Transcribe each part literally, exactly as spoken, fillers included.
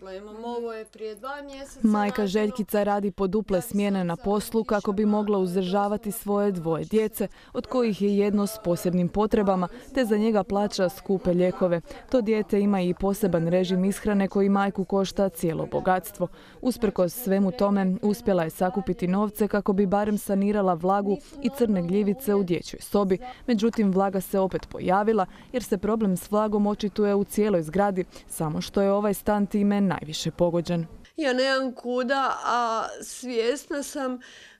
problemom. Ovo je prije dva mjeseca. Majka Željkica radi po duple smjene na poslu kako bi mogla uzdržavati svoje dvoje djece, od kojih je jedno s posebnim potrebama, te za njega plaća skupe lijekove. To dijete ima i poseban režim ishrane koji majku košta cijelo bogatstvo. Usprkos svemu tome, uspjela je sakupiti novce kako bi barem sanirala vlagu i crne gljivice u dječjoj sobi. Međutim, vlaga se opet pojavila jer se problem s vlagom očituje u cijeloj zgradi, samo što je ovaj stan time najviše pogođen. Ja nemam kuda, a svjesna sam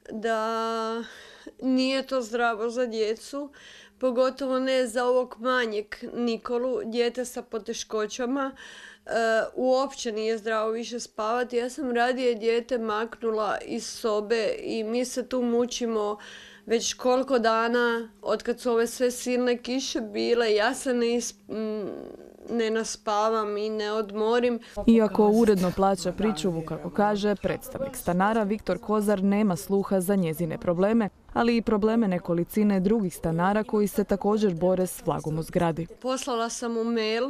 da nije to zdravo za djecu, pogotovo ne za ovog manjeg Nikolu, dijete sa poteškoćama. E, uopće nije zdravo više spavati. Ja sam radije dijete maknula iz sobe i mi se tu mučimo već koliko dana, otkad su ove sve silne kiše bile. Ja se ne, isp... ne naspavam i ne odmorim. Iako uredno plaća pričuvu, kako kaže predstavnik stanara, Viktor Kozar nema sluha za njezine probleme, ali i probleme nekolicine drugih stanara koji se također bore s vlagom u zgradi. Poslala sam mu mail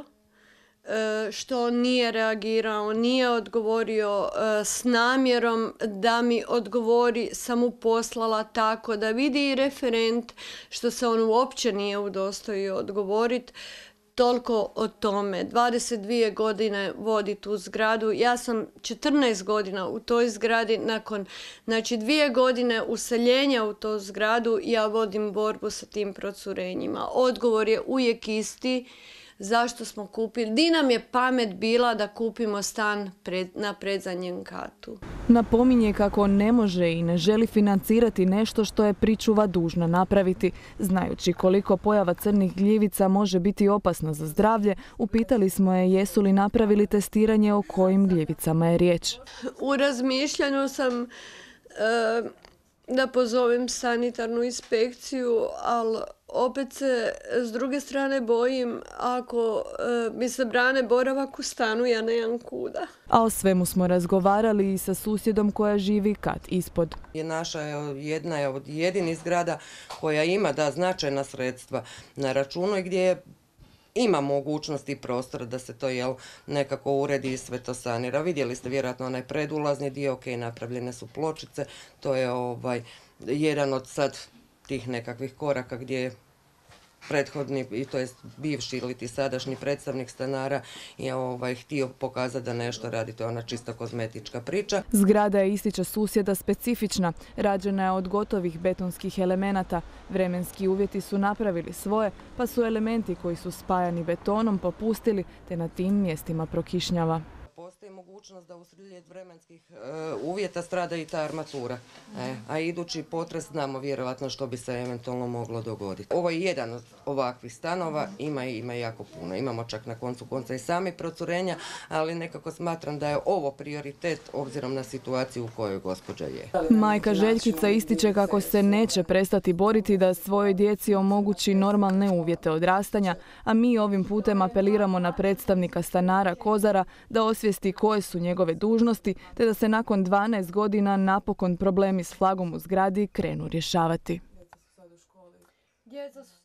što nije reagirao, nije odgovorio s namjerom da mi odgovori, sam mu poslala tako da vidi i referent što se on uopće nije udostojio odgovoriti. Toliko o tome. dvadeset dvije godine vodi tu zgradu. Ja sam četrnaest godina u toj zgradi. Nakon znači, dvije godine useljenja u tu zgradu ja vodim borbu sa tim procurenjima. Odgovor je uvijek isti. Zašto smo kupili? Di nam je pamet bila da kupimo stan pred, na predzadnjem katu? Napominje kako ne može i ne želi financirati nešto što je pričuva dužna napraviti. Znajući koliko pojava crnih gljivica može biti opasna za zdravlje, upitali smo je jesu li napravili testiranje o kojim gljivicama je riječ. U razmišljanju sam e, da pozovem sanitarnu inspekciju, ali opet se s druge strane bojim ako e, mi se brane boravak u stanu, ja nemam kuda. A o svemu smo razgovarali i sa susjedom koja živi kat ispod. Je naša jedna je od jedinih zgrada koja ima da značajna sredstva na računu i gdje ima mogućnosti i prostora da se to jel, nekako uredi i sve to sanira. Vidjeli ste vjerojatno onaj predulazni dio, ok, napravljene su pločice, to je ovaj, jedan od sad tih nekakvih koraka gdje je prethodni, i to je bivši ili ti sadašnji predstavnik stanara je ovaj, htio pokazati da nešto radi, to je ona čista kozmetička priča. Zgrada je, ističe susjeda, specifična. Rađena je od gotovih betonskih elemenata. Vremenski uvjeti su napravili svoje, pa su elementi koji su spajani betonom popustili, te na tim mjestima prokišnjava. Postoji mogućnost da uslijed vremenskih e, uvjeta strada i ta armatura. E, a idući potres znamo vjerovatno što bi se eventualno moglo dogoditi. Ovo je jedan od ovakvih stanova, ima i ima jako puno. Imamo čak na koncu konca i sami procurenja, ali nekako smatram da je ovo prioritet obzirom na situaciju u kojoj gospođa je. Majka Željkica ističe kako se neće prestati boriti da svojoj djeci omogući normalne uvjete odrastanja, a mi ovim putem apeliramo na predstavnika stanara Kozara da osvijesti koje su njegove dužnosti, te da se nakon dvanaest godina napokon problemi s vlagom u zgradi krenu rješavati. Djeca su